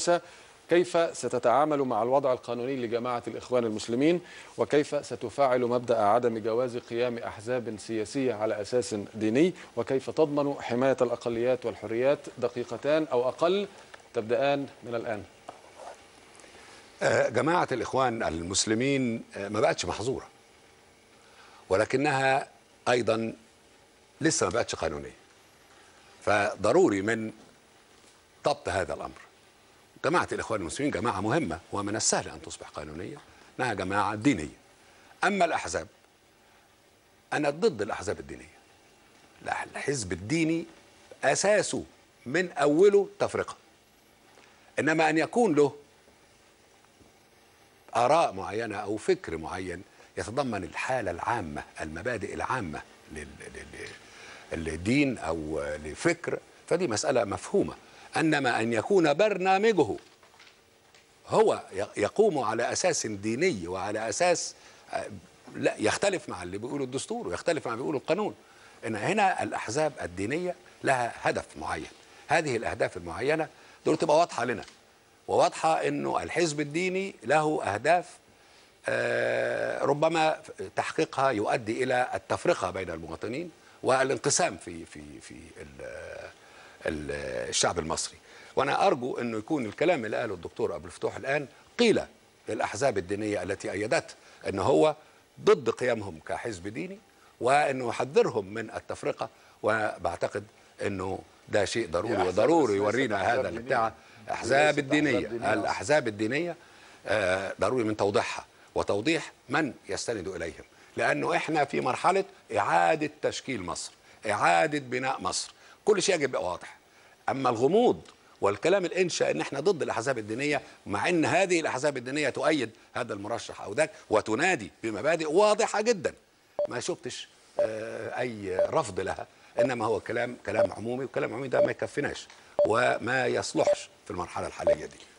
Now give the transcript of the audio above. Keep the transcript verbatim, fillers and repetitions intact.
موسى، كيف ستتعامل مع الوضع القانوني لجماعة الإخوان المسلمين، وكيف ستفعل مبدأ عدم جواز قيام أحزاب سياسية على أساس ديني، وكيف تضمن حماية الأقليات والحريات؟ دقيقتان أو أقل تبدأان من الآن. جماعة الإخوان المسلمين ما بقتش محظورة، ولكنها أيضا لسه ما بقتش قانونية، فضروري من ضبط هذا الأمر. جماعة الإخوان المسلمين جماعة مهمة، ومن السهل أن تصبح قانونية، إنها جماعة دينية. أما الأحزاب، أنا ضد الأحزاب الدينية. الحزب الديني أساسه من أوله تفرقة، إنما أن يكون له آراء معينة أو فكر معين يتضمن الحالة العامة، المبادئ العامة للدين أو لفكر، فدي مسألة مفهومة. أنما أن يكون برنامجه هو يقوم على أساس ديني وعلى أساس لا يختلف مع اللي بيقوله الدستور ويختلف مع اللي بيقوله القانون. إن هنا الأحزاب الدينية لها هدف معين، هذه الأهداف المعينة دول تبقى واضحة لنا، وواضحة إنه الحزب الديني له أهداف ربما تحقيقها يؤدي إلى التفرقة بين المواطنين والانقسام في في في الشعب المصري. وأنا أرجو أنه يكون الكلام اللي قاله الدكتور أبو الفتوح الآن قيل للأحزاب الدينية التي أيدت أنه هو ضد قيامهم كحزب ديني، وأنه يحذرهم من التفرقة. وبعتقد أنه ده شيء ضروري وضروري يورينا هذا بتاع الأحزاب الدينية. الأحزاب الدينية ضروري من توضيحها وتوضيح من يستند إليهم، لأنه إحنا في مرحلة إعادة تشكيل مصر، إعادة بناء مصر، كل شيء يجب يبقى واضح. أما الغموض والكلام الإنشاء إن إحنا ضد الأحزاب الدينية، مع إن هذه الأحزاب الدينية تؤيد هذا المرشح أو ذاك وتنادي بمبادئ واضحة جدا، ما شفتش أي رفض لها، إنما هو كلام كلام عمومي، وكلام عمومي ده ما يكفيناش وما يصلحش في المرحلة الحالية دي.